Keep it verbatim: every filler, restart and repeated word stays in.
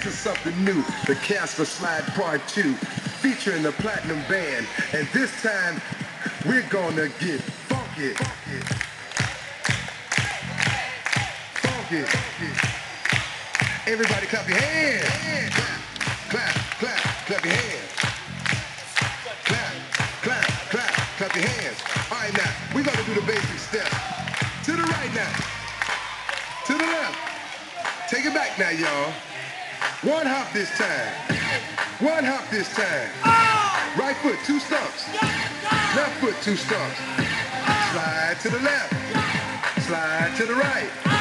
This is something new, the Casper Slide Part two, featuring the Platinum Band. And this time, we're gonna get funky. Funky. Funky. Everybody clap your hands. Clap, clap, clap your hands. Clap, clap, clap, clap your hands. All right, now, we're gonna do the basic steps. To the right now. To the left. Take it back now, y'all. One hop this time. One hop this time. Right foot, two stumps. Left foot, two stumps. Slide to the left. Slide to the right.